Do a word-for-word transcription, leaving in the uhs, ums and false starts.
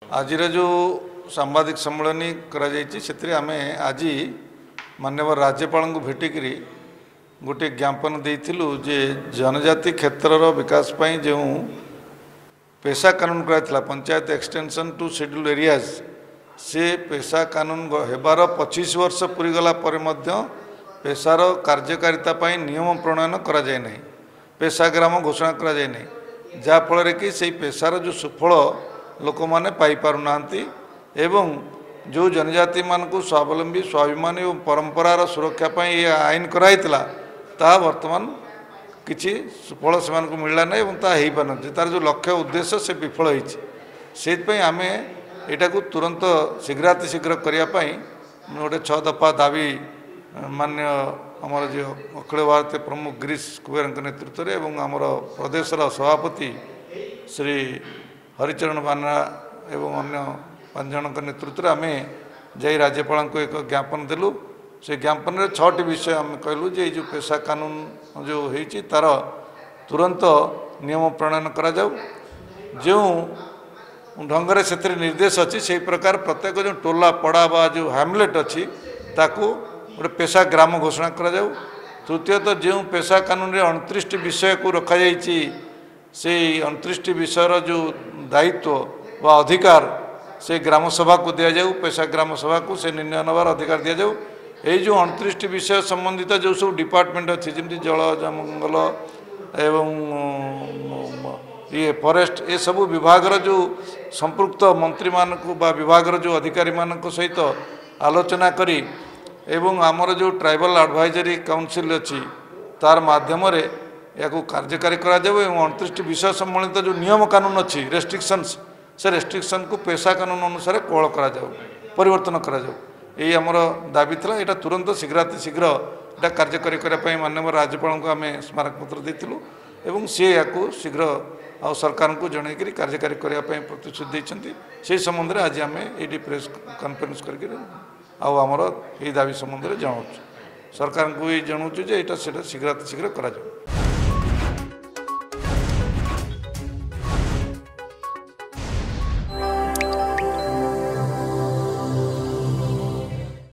आज जो सांबादिक सम्मेलन कर आम आज माननीय राज्यपाल को भेटिक गोटे ज्ञापन देलु जे जनजाति क्षेत्र विकास पर जो पेशा कानून कराइला panchayat extension to schedule areas से पेशा कानून हेबार पच्चीस वर्ष पूरीगला पेशार कार्यकारिता नियम प्रणयन करा जाए नहीं, पेशा ग्राम घोषणा करा जाए नहीं, जहाँफल कि से पेशार जो सुफल लोक मैंने पाइपारना एवं जो जनजाति मान को स्वावलंबी स्वाभिमानी और परंपरार सुरक्षापी ये आईन कराइला ता वर्तमान किसी सुफल से मिलला ना हो पार तार जो लक्ष्य उद्देश्य से विफल होती आम यहाँ को तुरंत शीघ्रातिशीघ्र करने गोटे छः दफा दाबी मान्य आमर जो अखिल भारतीय प्रमुख गिरीश कुबेर नेतृत्व में एवं आमर प्रदेशर सभापति श्री हरिचरण बाना एवं अन्य पांच जन नेतृत्व में आम जा राज्यपाल को एक ज्ञापन देलु। से ज्ञापन में छटी विषय आम कहलु जे जो पेशा कानून जो होती तार तुरंत नियम प्रणयन करा जाऊ, जो ढंग से निर्देश अच्छी से प्रकार प्रत्येक जो टोला पड़ा बा जो हैमलेट अच्छी ताकू गोटे पेशा ग्राम घोषणा करा जाऊ। तृतीयतः जो पेशा कानून में अणतीस विषय को रखा जाइए से अणतीस विषयर जो दायित्व व अधिकार से ग्राम सभा को दि जाऊ, पेशा ग्राम सभा को से निर्णय नवार अधिकार दि जाऊ। ये जो अणतीस विषय संबंधित जो सब डिपार्टमेंट अच्छी जमी जल जंगल एवं ये फॉरेस्ट ये सब विभाग जो संपृक्त मंत्री मान को बा विभाग जो अधिकारी मान सहित आलोचना करी एवं आमर जो ट्राइबल एडवाइजरी काउंसिल अच्छी तार माध्यम या कार्यकारी करा जाए एवं अणतीस विषय सम्बलित जो नियम कानून अच्छी रेस्ट्रिक्शंस से रेस्ट्रिक्शन को पेशा कानून अनुसार कोहल करा जाऊ, परिवर्तन करा जाऊ। यही आमर दाबी था, यहाँ तुरंत शीघ्रातिशीघ्र यहाँ कार्यकारी करने माननीय राज्यपाल को आम स्मारकपत्र देलु एवं सी या शीघ्र आ सरकार को जनईकरी कार्यकारी करने प्रतिश्रुति देते से संबंध में आज आम ये प्रेस कॉन्फ्रेंस करके आमर ये दाबी संबंध में जनाऊँ सरकार को ये जनाऊँ जे यहाँ शीघ्रातिशीघ्र करा जाऊ।